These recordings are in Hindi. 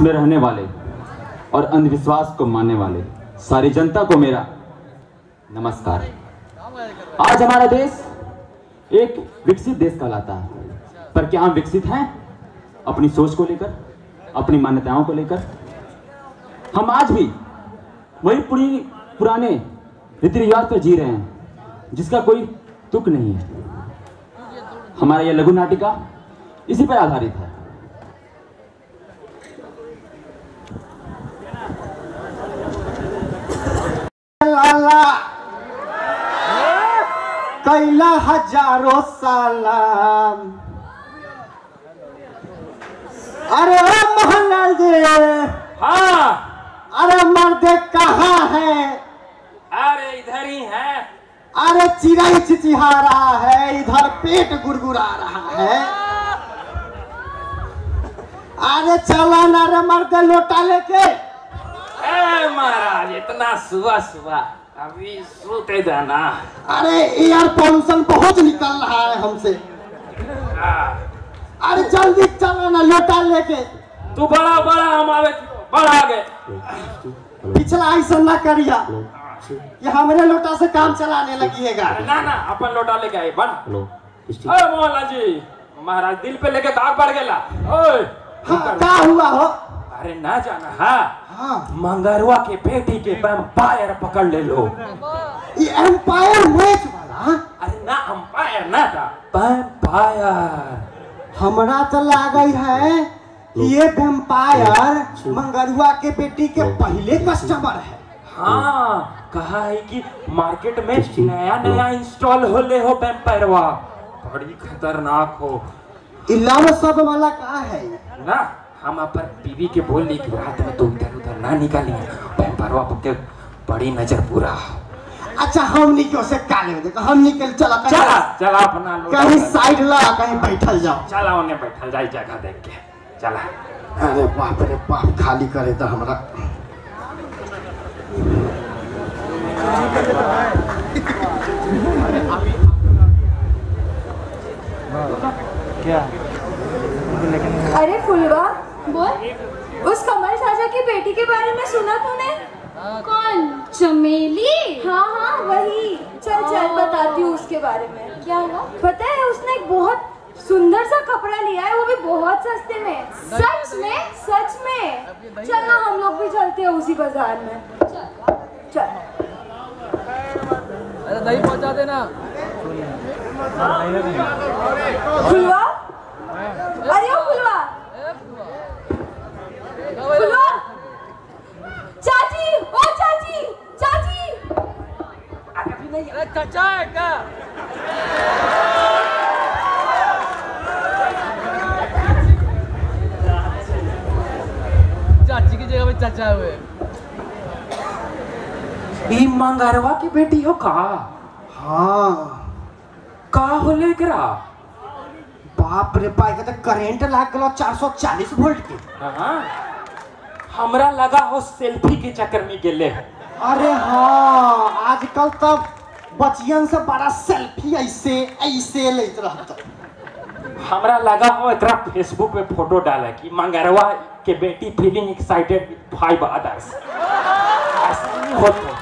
में रहने वाले और अंधविश्वास को मानने वाले सारी जनता को मेरा नमस्कार। आज हमारा देश एक विकसित देश कहलाता है, पर क्या हम विकसित हैं अपनी सोच को लेकर, अपनी मान्यताओं को लेकर? हम आज भी वही पुराने रीति रिवाज पर जी रहे हैं जिसका कोई तुक नहीं है। हमारा यह लघु नाटिका इसी पर आधारित है। लाला कैला हजारों सालाम, अरे मोहनलाल जी। हाँ, अरे मर्द कहाँ है? अरे इधर ही है। अरे चिड़ै चिचिहा रहा है, इधर पेट गुड़गुड़ा रहा है। अरे चला ना रे मर्द लोटा लेके। महाराज इतना सुबह सुबह अभी सोते जाना। अरे एयर पोल्यूशन बहुत निकल रहा है हमसे। अरे जल्दी चलो ना लोटा लेके। तू बड़ा बड़ा हम आवे बड़ा गए। पिछला ऐसा ना करिया कि हमारे लोटा से काम चलाने लगिएगा। ना ना अपन लोटा लेके आए बन। अरे मोहल्ला जी, महाराज दिल पे लेके दाग पड़ गया। ओए हाँ, क्या हुआ हो? अरे ना जाना। हाँ, मंगरवा के बेटी के एम्पायर पकड़ ले लो। ये एम्पायर मैच वाला? अरे ना एम्पायर ना था, एम्पायर। हमरा तो लागई है कि ये वेम्पायर मंगरुआ के बेटी के पहले कस्टमर है। हाँ, कहा है कि मार्केट में नया नया इंस्टॉल हो ले हो वेम्पायरवा, बड़ी खतरनाक हो। इलावा सब वाला कहा है ना, हम अपन बीवी के बोल ली कि रात में तुम इधर उधर ना निकाली, वेम्पायरवा पक्के बड़ी नजर पूरा। अच्छा हम निकल से काले में देखो, हम निकल चला चला चला अपना कहीं साइड ला, कहीं बैठल जाओ। चला उन्हें बैठल जाए जगह देख के चला। अरे बाप रे बाप, खाली करे तो हमरा। क्या? अरे फुलवा बोल, उस कमल साजा की बेटी के बारे में सुना तूने? कौन? चमेली? हाँ हाँ वही। चल चल बताती हूँ उसके बारे में। क्या हुआ? पता है उसने एक बहुत सुंदर सा कपड़ा लिया है, वो भी बहुत सस्ते में। सच में? सच में। चल ना हम लोग भी चलते हैं उसी बाजार में। चल। अरे दही पहुंचा देना। फुलवा, अरे ओ फुलवा, फुलवा, चाची, ओ चाची, चाची। अरे चाचा है क्या? चाची की जगह पे चाचा हुए। ये मंगरवा की बेटी हो का? हाँ, का हो लेकरा? बाप रे बाप, तो करंट लाग गया 440 वोल्ट के। हाँ, हमरा लगा हो सेल्फी के चक्कर में गेले। अरे हाँ, आजकल तब बचियन से बड़ा सेल्फी ऐसे ऐसे लेत रहता। हमरा लगा हो इतना फेसबुक पे फोटो डाला कि मंगरवा के बेटी फीलिंग एक्साइटेड विद 5 अदर्स। ऐसा नहीं होता।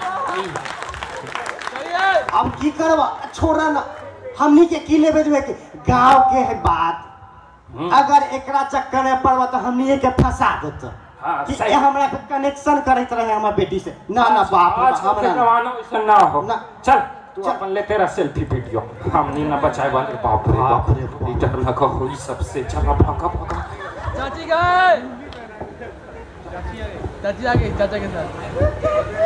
अब की करवा, छोड़ा ना। हमनी के किले बेजवे के गांव के है बात। अगर एकरा चक्कर में पड़वा तो हमनी के फंसा देता। हाँ, कि ये हमरा पे कनेक्शन करत रहे हमार बेटी से। ना ना बाप रे, आज के जमाना में ऐसा ना हो। ना। चल तू अपन ले तेरा सेल्फी वीडियो, हमनी ना बचाए वाले। बाप रे बाप रे, डर लगा हो सबसे। चला भागा भागा। चाची गए, चाची आ गई चाचा के साथ।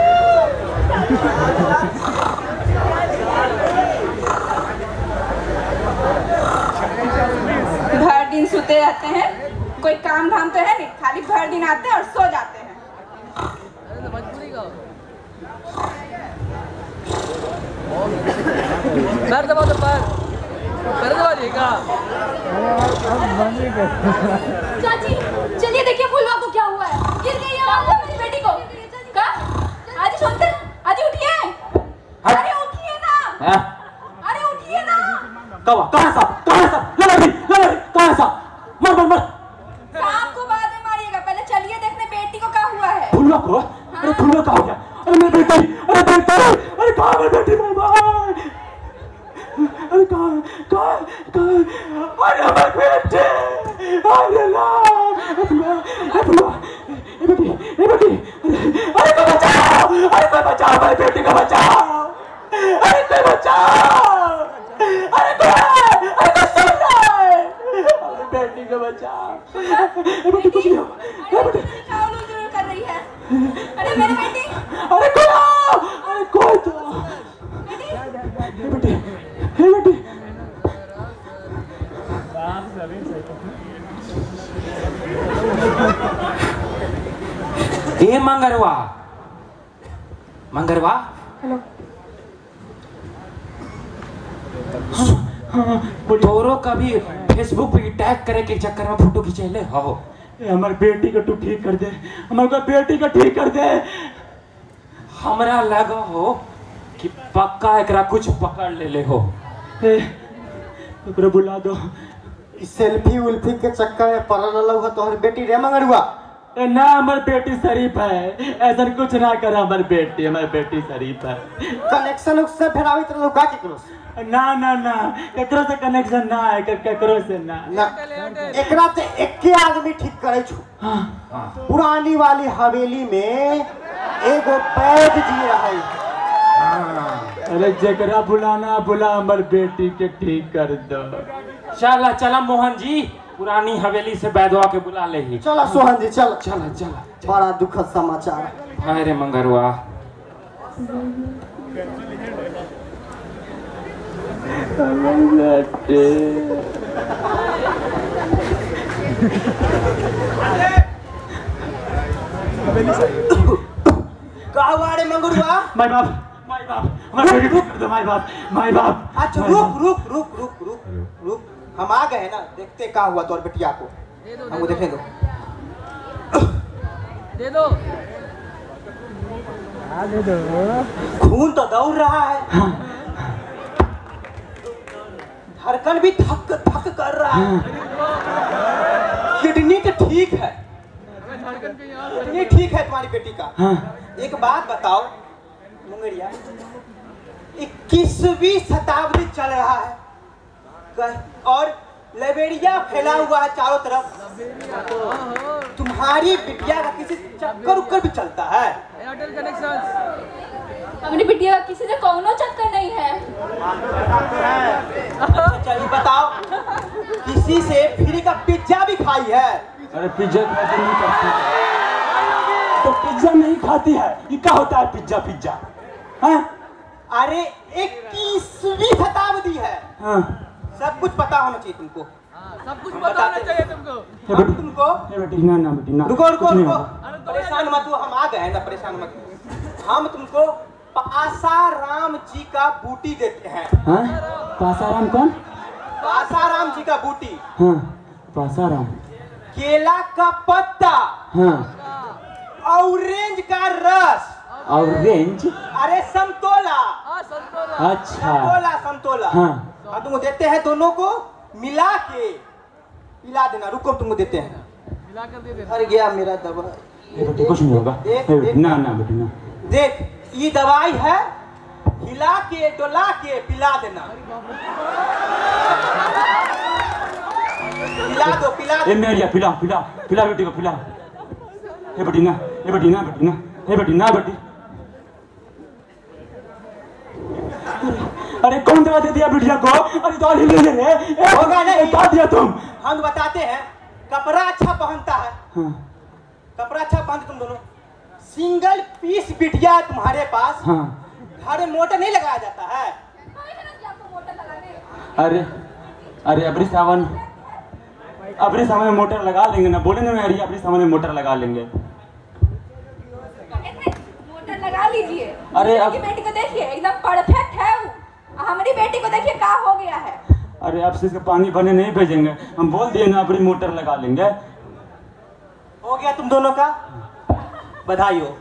भर दिन सोते रहते हैं, कोई काम धाम तो है नहीं, खाली भर दिन आते हैं और सो जाते हैं। अरे तो मजबूरी का पैर दबा दो, पैर दबा देगा। चाची चलिए देखिए फुलवा को क्या हुआ है। गिर गई है वो मेरी बेटी को। का? आजी सुनकर, आजी उठिए। अरे उठिए ना। अरे उठिए ना। कहाँ साहब, शाम को बाद में मारिएगा, पहले चलिए को, अरे फुलवा कहाँ हो गया? अरे मेरी बेटी, अरे बेटी, अरे कहाँ है बेटी मेरी भाई? अरे कहाँ अरे हमारी बेटी, अरे बेटी, अरे कोई बचाओ, अरे कोई बचाओ हमारी बेटी को बचाओ, अरे कोई बचाओ, अरे कोई सुन रहा है, हमारी बेटी को बचाओ, बेटी कुछ नहीं होगा, बेटी क्या उलझन कर रही है? अरे मेरी बेटी, अरे कोई आओ, अरे कोई तो, बेटी, बेटी, ए मंगरवा, मंगरवा, हेलो। तोरो कभी फेसबुक पे टैग करे के चक्कर में फोटो खींचे ले हो? हमारी बेटी को तू ठीक कर दे, हमारी बेटी को ठीक कर दे। हमरा लगा हो कि पक्का एकरा कुछ पकड़ ले हो। एकरा बुला दो। सेल्फी उल्फी के चक्कर में पड़ल रहा तोहर बेटी रे मंगरुआ। ना हमारी बेटी शरीफ है, ऐसा कुछ ना कर हमारी बेटी शरीफ है। कनेक्शन उससे फेरावित रहो का केकरो से? ना केकरो से कनेक्शन ना है, केकरो से ना। एकरा ते एके आदमी ठीक करे छु। पुरानी वाली हवेली में एगो वैद्य जी रहे। अरे जकरा बुलाना बुला, हमारी बेटी के ठीक कर दो। चला मोहन जी, पुरानी हवेली से बैदवा के बुला ले ही। चला सोहन जी चल। चला बड़ा दुखद समाचार। हाय रे मंगरवा। कहा रे मंगरुआ? माय बाप, हमारी बेटी ठीक कर दो। माय बाप। अच्छा रुक। हम आ गए ना, देखते क्या हुआ तोर बेटिया को। हमको देखने दो। दे दो। खून तो दौड़ रहा है, धड़कन भी धक धक कर रहा है। किडनी तो ठीक है, किडनी ठीक है तुम्हारी बेटी का। एक बात बताओ मुंगरिया, 21वीं शताब्दी चल रहा है और लाइब्रेरिया फैला हुआ है चारों तरफ। तुम्हारी बिटिया का किसी चक्कर उक्कर भी चलता है? Airtel connection. हमारी बिटिया का किसी से कोनो चक्कर नहीं है। अच्छा चलिए बताओ, किसी से फ्री का पिज्जा भी खाई है? अरे पिज्जा खाती नहीं करती तो पिज्जा नहीं खाती है। ये क्या होता है पिज्जा? हाँ? अरे 21वीं शताब्दी है। हाँ। सब कुछ पता होना चाहिए तुमको। सब कुछ पता होना चाहिए तुमको। तुमको बेटी ना रुको। परेशान मत हो, हम आ गए ना, परेशान मत हो। हम तुमको पासाराम जी का बूटी देते हैं। हाँ? पासाराम कौन? पासाराम जी का बूटी। हाँ, पासाराम। केला का पत्ता। हाँ। ऑरेंज का रस। ऑरेंज? अरे संतोला। अच्छा। संतोला। हाँ। तुमको देते हैं, दोनों को मिला के पिला देना। रुको तुमको देते हैं। मिला कर दे देना। हर गया मेरा दवा। बेटी कुछ नहीं होगा। ना बेटी ना। देख ये दवाई है, हिला के डोला के पिला देना। पिला दो। ए मेरिया पिला बेटी को पिला। ए बेटी ना बेटी। अरे कौन दवा दे दिया बिटिया को? अरे तो ले होगा नहीं। क्या दिया तुम? हम बताते हैं। कपड़ा अच्छा पहनता है। हाँ। कपड़ा अच्छा पहनते तुम दोनों। सिंगल पीस बिटिया है तुम्हारे पास। हाँ। घर में मोटर नहीं लगाया जाता है। अरे अबरी सावन में मोटर लगा लेंगे ना। बोले ना मेरी अबरी सावन में मोटर लगा लेंगे। मोटर लगा लीजिए। अरे अब बेटी को देखिए एकदम परफेक्ट है वो। हमारी बेटी को देखिए क्या हो गया है। अरे अब से इसका पानी भरने नहीं भेजेंगे, हम बोल दिए ना अपनी मोटर लगा लेंगे। हो गया तुम दोनों का। बधाई हो।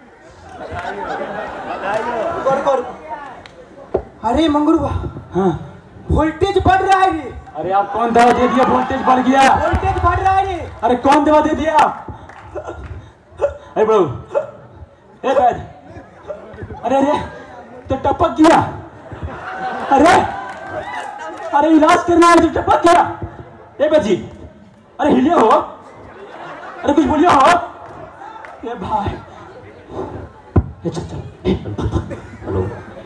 अरे मंगरुआ। हाँ। वोल्टेज बढ़ रहा है रे। अरे आप कौन दवा दे दिया? वोल्टेज बढ़ गया। वोल्टेज बढ़ रहा है रे। अरे कौन दवा दे दिया? अरे बड़ू ए बैद, अरे अरे तो टपक गया। अरे अरे इलाज करना है तो टपक गया। ए बजी, अरे हिलिया हो, अरे कुछ बोलिया हो। ए भाई, ए चल चल, हेलो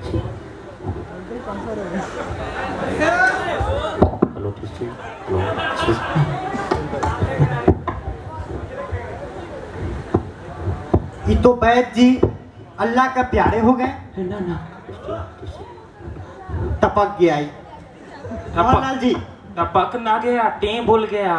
हेलो ठीक है, ये तो बैद जी अल्लाह का प्यारे हो गए। ना ना टपक गया ही लाल जी। टपक ना गया, टे बोल गया।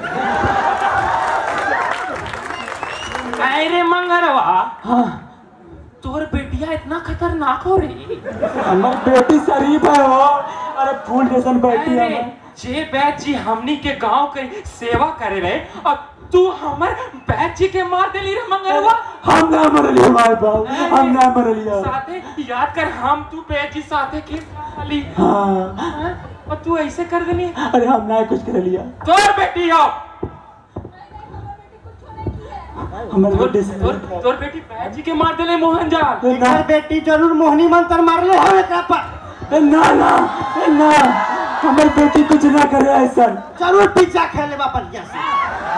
अरे मंगरवा, हाँ तोर बेटिया इतना खतरनाक हो रही। हमारी बेटी शरीफ है वो, अरे फूल जैसन बेटी है। जे बैद जी हमनी के गांव के सेवा करे रहे और तू हमर बैद जी के मार देली रे मंगरवा। हम ना मरलिया हमारे बाप, हम ना मरलिया। साथे याद कर, हम तू बैद जी साथे खेल वाली। हाँ और तू ऐसे कर देनी। अरे हम ना कुछ कर लिया। तोर बेटी हो, हमारे बेटे से तोर बेटी बैद जी के मार देले मोहन जाल। इधर बेटी जरूर मोहनी मंत्र मारले हो एकरा पर। ना ना ना, हमारी बेटी कुछ ना करे ऐसा। जरूर पिज्जा खेले बा बढ़िया से।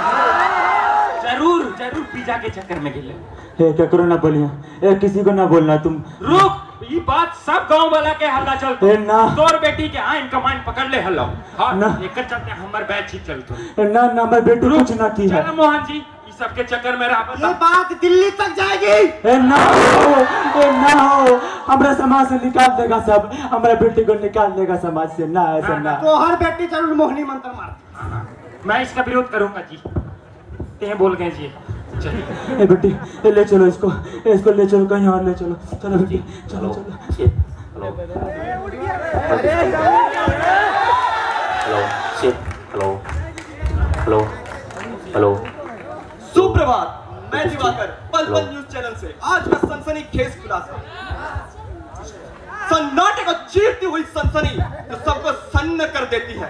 जरूर जरूर पिज्जा के चक्कर में गिले। ए क्या करो ना बोलिया, ए किसी को ना बोलना तुम। रुक, ये बात सब गांव वाला के हल्ला चलतो। ए ना, तोर बेटी के आइन कमांड पकड़ ले हल्ला। हां ना। एक चलते हमर बैच ही चलतो। ना ना, हमारी बेटी कुछ ना की है। चल मोहन जी, इस सब के चक्कर में रहा ये बात दिल्ली तक जाएगी। ए ना हो, ए ना हो, हमारे समाज से निकाल देगा सब, हमारे बेटी को निकाल देगा समाज से। ना ऐसा ना। तो हर बेटी जरूर मोहनी मंत्र मारती। मैं इसका विरोध करूंगा जी। ते बोल गए जी। चलिए ए बेटी, ए ले चलो इसको, इसको ले चलो कहीं और ले चलो। चलो बेटी, चलो चलो। Hello hello hello hello. सुप्रभात, मैं दिवाकर, पल न्यूज चैनल से आज का सनसनीखेज खुलासा। सन्नाटे को चीरती हुई सनसनी जो सबको सन्न कर देती है।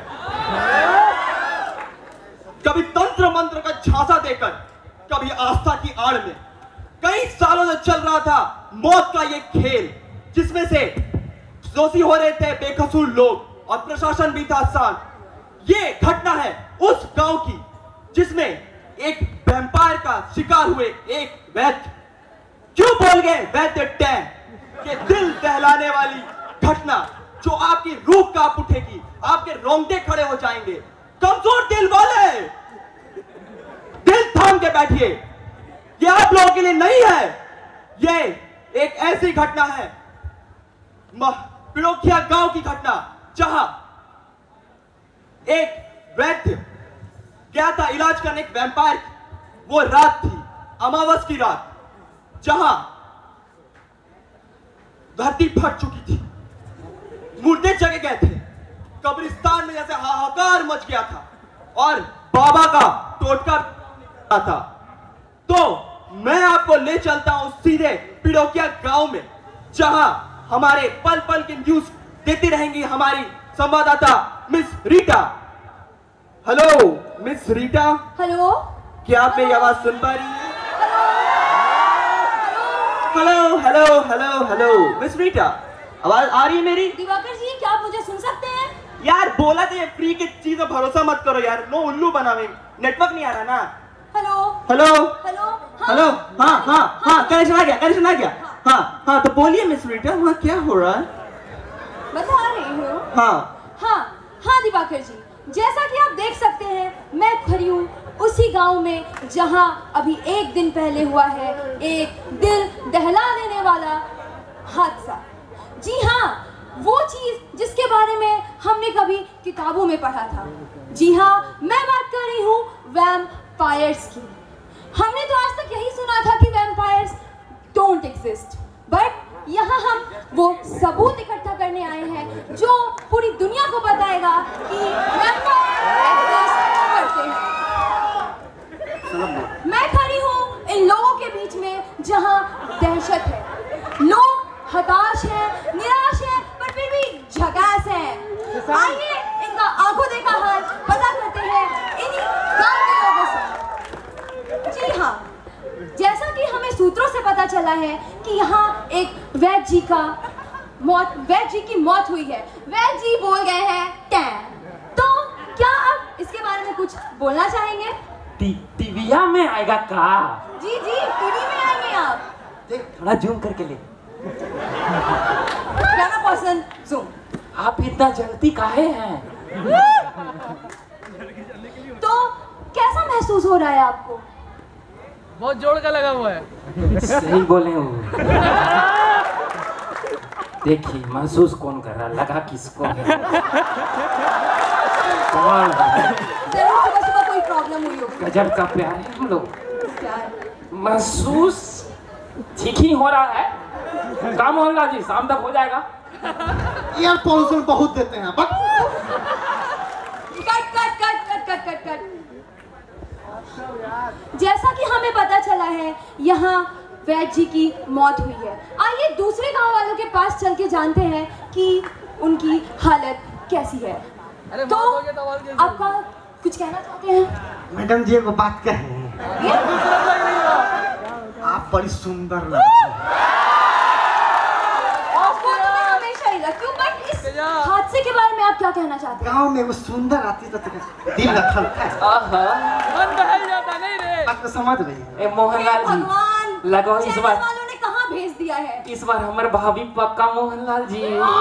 कभी तंत्र मंत्र का झांसा देकर, कभी आस्था की आड़ में कई सालों से चल रहा था मौत का ये खेल, जिसमें से दोषी हो रहे थे बेकसूर लोग और प्रशासन भी था शांत। ये घटना है उस गांव की जिसमें एक वैम्पायर का शिकार हुए एक वैद्य। क्यों बोल गए वैद्य टैंक? के दिल दहलाने वाली घटना जो आपकी रूह कांप उठेगी, आपके रोंगटे खड़े हो जाएंगे। कमजोर दिल वाले दिल थाम के बैठिए, ये आप लोगों के लिए नहीं है। ये एक ऐसी घटना है, पिड़ोखिया गांव की घटना, जहां एक वैद्य गया था इलाज करने एक वैम्पायर। वो रात थी, अमावस की रात, जहां धरती फट चुकी थी, मुर्दे जगे गए थे, कब्रिस्तान में जैसे हाहाकार मच गया था और बाबा का टोटका था। तो मैं आपको ले चलता हूं सीधे पिड़ोकिया गांव में, जहां हमारे पल पल की न्यूज देती रहेंगी हमारी संवाददाता miss Rita. Hello miss Rita. Hello, क्या आप मेरी आवाज सुन पा रही हैं? Hello hello hello hello miss Rita, आवाज आ रही है मेरी? दिवाकर जी, क्या आप मुझे सुन सकते हैं? यार बोला तो ये फ्री की चीज में भरोसा मत करो यार, नो उल्लू बनावे, नेटवर्क नहीं आ रहा ना। हेलो हेलो हेलो हेलो, हाँ हाँ हाँ, कनेक्शन आ गया, कनेक्शन आ गया। हाँ हाँ, तो बोलिए मिस रीटा, वहाँ क्या हो रहा है? बता रही हूँ। हाँ हाँ हाँ दिवाकर जी, जैसा कि आप देख सकते हैं, मैं खड़ी हूँ उसी गांव में जहां अभी एक दिन पहले हुआ है एक दिल दहला देने वाला हादसा। जी हाँ, वो चीज जिसके बारे में हमने कभी किताबों में पढ़ा था। जी हाँ, मैं बात कर रही हूँ वैम्पायर्स की। हमने तो आज तक यही सुना था कि वैम्पायर्स डोंट एग्जिस्ट, बट यहाँ हम वो सबूत इकट्ठा करने आए हैं जो पूरी दुनिया को बताएगा कि वैम्पायर एग्जिस्ट करते हैं। मैं खड़ी हूँ इन लोगों के बीच में जहाँ दहशत है, लोग हताश हैं, निराश हैं, पर फिर भी झकास हैं। आइए इनका आंखों देखा हाल पता करते हैं इन्हीं गांव के लोगों से। जी हाँ, जैसा कि हमें सूत्रों से पता चला है कि यहाँ एक वैद्य जी की मौत हुई है। वैद्य जी बोल गए हैं टैं। तो क्या आप इसके बारे में कुछ बोलना चाहेंगे? टीविया में आएगा का? जी टीवी में आएंगे आप। देख थोड़ा जूम करके ले। Camera person zoom. आप इतना जल्दी काहे हैं? तो कैसा महसूस हो रहा है आपको? बहुत जोड़ का लगा हुआ है। सही बोले हो। देखिए महसूस कौन कर रहा, लगा किसको है? कमाल है। जरूर सुबह कोई प्रॉब्लम हुई होगी। गजब का प्यार है हम लोग। प्यार महसूस ठीक ही हो रहा है। काम होगा जी, शाम तक हो जाएगा। यार पॉल्यूशन बहुत देते हैं। कट। जैसा कि हमें पता चला है यहाँ वैद्य जी की मौत हुई है। आइए दूसरे गांव वालों के पास चल के जानते हैं कि उनकी हालत कैसी है। अरे तो मौत हो गया तो आवाज कैसी? आपका कुछ कहना चाहते हैं? मैडम जी को बात कहें, आप बड़ी सुंदर लगती हैं। आपको तो मैं हमेशा ही लगती हूँ, बट इस हादसे के बारे में आप क्या कहना चाहते हैं? गांव में वो सुंदर आती तो दिल रखल है। मन बहल जाता नहीं रे। बात को समझ रही है। ए मोहनलाल जी, भगवान, लगो इस चैनल बार वालों ने कहाँ भेज दिया है? इस बार हमारे भाभी पक्का मोहनलाल जी।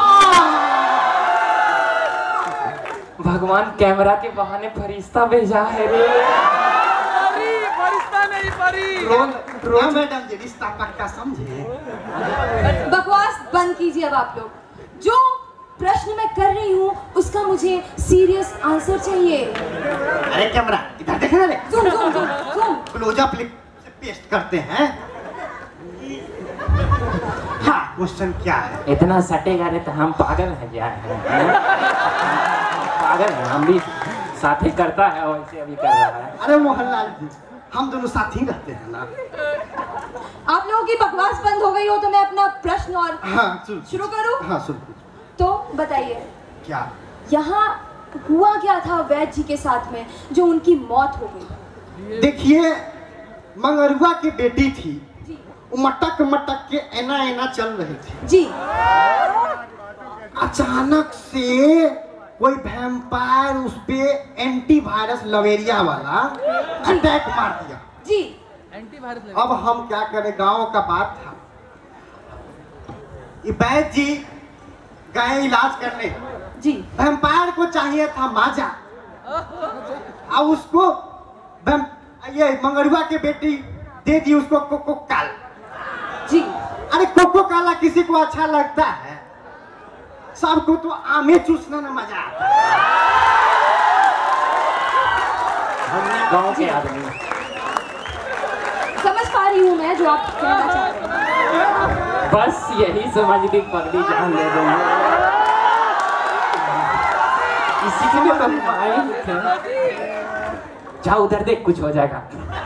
भगवान कैमरा के बहाने फरिश्ता भेजा है रे। फरिश्ता नहीं परी। रोज मैडम जी रिश्ता पक्का समझे। बकवास बंद कीजिए अब आप लोग। जो प्रश्न मैं कर रही हूँ उसका मुझे सीरियस आंसर चाहिए। अरे कैमरा इधर देखना रे। जूम। क्लोजअप से पेस्ट करते हैं। हाँ क्वेश्चन क्या है? इतना सटेगा रे तो हम पागल हैं क्या? पागल है, हम भी साथी करता है वैसे अभी कर रहा है। अरे मोहनलाल जी हम दोनों साथ ही रहते हैं ना। आप लोगों की बकवास बंद हो गई हो तो मैं अपना प्रश्न और हाँ शुरू करूँ? हाँ सुन। तो बताइए क्या यहाँ हुआ क्या था वैद्य जी के साथ में जो उनकी मौत हो गई? देखिए मंगरुआ की बेटी थी, जी मटक के एना चल रही थी जी। अचानक से कोई वैम्पायर उस पे एंटीवायरस लवेरिया वाला अटैक मार दिया जी। एंटीवायरस अब हम क्या करें, गांव का बात था। वैद्य जी गए इलाज करने। जी वैम्पायर को चाहिए था माजा, और उसको ये मंगरुआ की बेटी दे दी उसको कोको काला। जी। अरे कोको काला किसी को अच्छा लगता है? सबको तो आमे चूसने में मजा आता है। हमने गांव के आदमी समझ पा रही हूँ मैं जो आप कहना चाह रहे हैं। बस यही समझ ली, पगड़ी जान ले देंगे। इसी के लिए तो हम आए थे। जाओ उधर देख, कुछ हो जाएगा।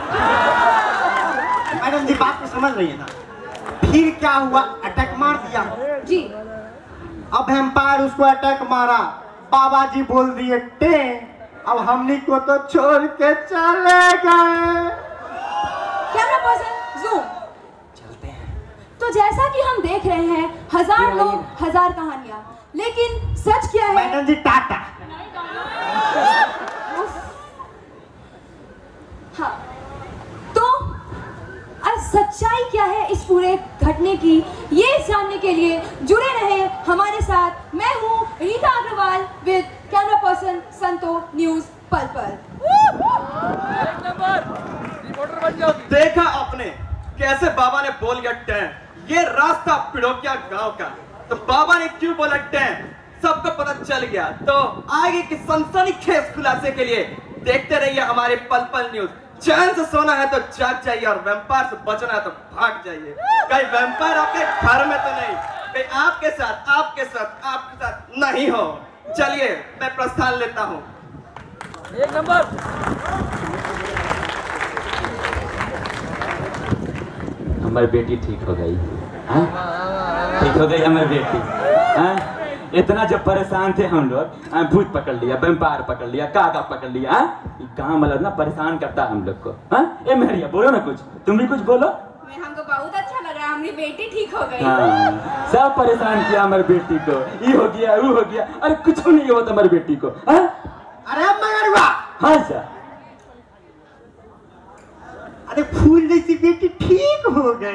मैडम जी बात को समझ रही है ना? फिर क्या हुआ, अटैक मार दिया जी। अब वैम्पायर उसको अटैक मारा, बाबा जी बोल दिए टे, अब हमनी को तो छोड़ के चले गए। Camera person zoom. चलते हैं। तो जैसा कि हम देख रहे हैं, हजार लोग हजार कहानियां, लेकिन सच क्या है? Madam ji tata. हाँ, तो सच्चाई क्या है इस पूरे घटने की, ये जानने के लिए जुड़े रहे हमारे साथ। मैं हूँ Reeta Agarwal with camera person Santo news पल। रिपोर्टर बन जाओ। देखा आपने कैसे बाबा ने बोल गया टैं, ये रास्ता पिड़ोकिया गांव का। तो बाबा ने क्यों बोला टैं, सबको पता चल गया। तो आगे की सनसनीखेज खुलासे के लिए देखते रहिए हमारे पल न्यूज। चैन से सोना है तो जाग जाइए, और वैम्पायर से बचना है तो भाग जाइए। कहीं वैम्पायर आपके घर में तो नहीं, कहीं आपके साथ नहीं हो। चलिए मैं प्रस्थान लेता हूँ। एक नंबर। हमारी बेटी ठीक हो गई। हाँ? ठीक हो गई हमारी बेटी। हाँ? इतना जब परेशान थे हम लोग, भूत पकड़ लिया, वैम्पायर पकड़ लिया, कागा पकड़ लिया। हाँ? गाँव मतलब ना परेशान करता है हम लोग को। हाँ? ए मेहरिया बोलो ना कुछ, तुम भी कुछ बोलो। में हमको बहुत अच्छा लग रहा है, हमारी बेटी ठीक हो गई। हाँ, सब परेशान किया हमारी बेटी को, ये हो गया वो हो गया, अरे कुछ नहीं हुआ हमारी बेटी को। हाँ? अरे मगरवा, हाँ सर, अरे फूल जैसी बेटी ठीक हो गई।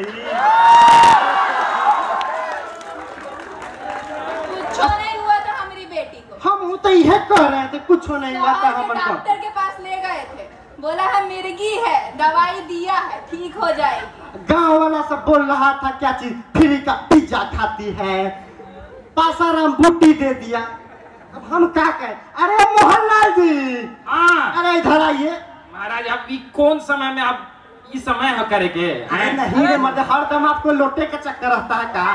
कुछ नहीं हुआ था हमारी बेटी को। हम तो यह कह रहे थे कुछ नहीं हुआ था शहर के हमको। डॉक्टर के पास ले गए थे, बोला है मिर्गी है, दवाई दिया है, ठीक हो जाएगी। गांव वाला सब बोल रहा था क्या चीज फ्री का पिज्जा खाती है, पासाराम बूटी दे दिया। अब हम क्या कहें? अरे मोहनलाल जी, हाँ अरे इधर आइए। महाराज, अब ये कौन समय में आप इस समय है करेंगे? अरे नहीं रे मर्द, हर दम आपको लोटे का चक्कर रहता है का?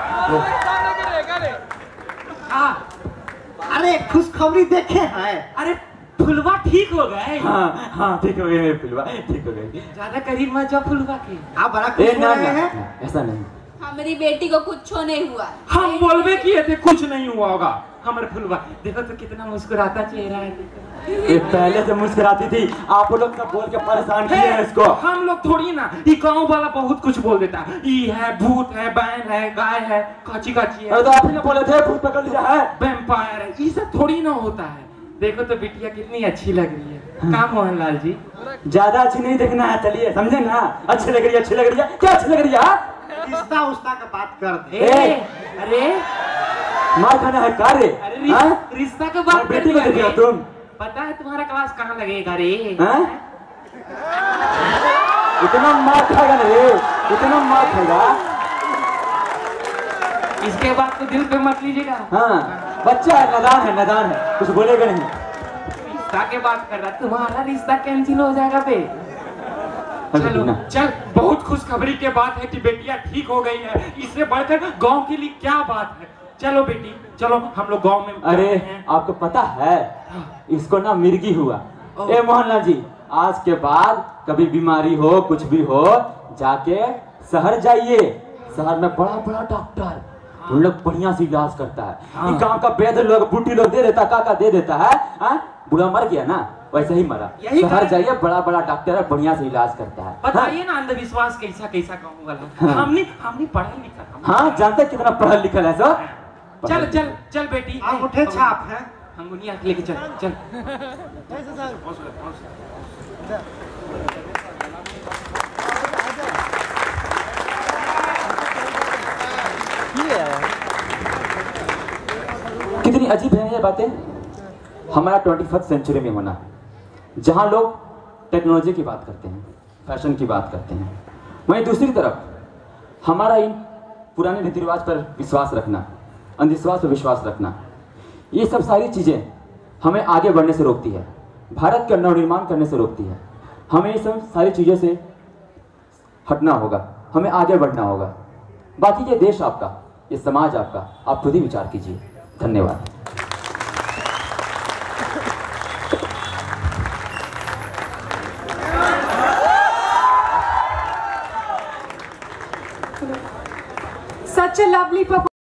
अरे खुशखबरी देखे हैं? अरे फुलवा ठीक हो गए। हाँ हाँ ठीक हो गई मेरी फुलवा, ठीक हो गई। ज्यादा करीब मत जाओ फुलवा के। आप बड़ा ए खुश हो ना रहे ना, हैं? ऐसा नहीं। हमारी बेटी को कुछ नहीं हुआ। हम बोलबे किए थे कुछ नहीं हुआ होगा। हमारे फुलवा देखो तो कितना मुस्कुराता चेहरा है। ये पहले से मुस्कुराती थी, आप लोग सब बोल के परेशान किए हैं इसको। हम लोग थोड़ी ना, ये गाँव वाला बहुत कुछ बोल देता है, ये है भूत है, बैल है, गाय है, काची काची है। अरे तो आप ही ने बोले थे भूत पकड़ लिया है, वैम्पायर है, ये सब थोड़ी ना होता है। देखो तो बिटिया कितनी अच्छी लग रही है। कहाँ मोहनलाल जी? ज्यादा अच्छी नहीं देखना है, चलिए समझे ना। अच्छी लग रही है, अच्छी लग रही है, क्या अच्छी लग रही है? हाँ? रिश्ता उस्ता का बात कर दे। अरे मार खाना है कार्य। अरे रिश्ता का बात बेटी को देखिए तुम। पता है तुम्हारा क्लास कहाँ लगेगा रे? हाँ? इतना मार खाएगा ना रे, इतना मार खाएगा। इसके बाद तो दिल पे मत लीजिएगा। हाँ, बच्चा है, नादान है, कुछ बोलेगा नहीं। रिश्ता के बात कर रहा, तुम्हारा रिश्ता कैंसिल हो जाएगा बे। चलो ना। चल, बहुत खुशखबरी के बात है कि बेटियां ठीक हो गई है। इससे बढ़कर गांव के लिए क्या बात है। चलो बेटी, चलो हम लोग गांव में। अरे आपको पता है, इसको ना मिर्गी हुआ। ए मोहनलाल जी, आज के बाद कभी बीमारी हो, कुछ भी हो, जाके शहर जाइए। शहर में बड़ा बड़ा डॉक्टर, उन लोग बढ़िया से इलाज करता है। ये गांव का वैद्य लोग, बूटी लोग दे देता, काका दे देता है। हाँ? बुढ़ा मर गया ना, वैसे ही मरा। शहर जाइए, बड़ा बड़ा डॉक्टर है, बढ़िया से इलाज करता है। बताइए ना अंधविश्वास कैसा कैसा गाँव वाला। हमने पढ़ा लिखा। हाँ, जानते कितना पढ़ा लिखा है सो। चल चल चल बेटी, अंगूठे छाप है। अंगुनिया लेके चल चल। कितनी अजीब है ये बातें। हमारा 21st सेंचुरी में होना, जहां लोग टेक्नोलॉजी की बात करते हैं, फैशन की बात करते हैं, वहीं दूसरी तरफ हमारा इन पुराने रीति रिवाज पर विश्वास रखना, अंधविश्वास पर विश्वास रखना, ये सब सारी चीज़ें हमें आगे बढ़ने से रोकती है, भारत का नवनिर्माण करने से रोकती है। हमें ये सब सारी चीज़ों से हटना होगा, हमें आगे बढ़ना होगा। बाकी ये देश आपका, ये समाज आपका, आप खुद ही विचार कीजिए। धन्यवाद। Such a lovely performance.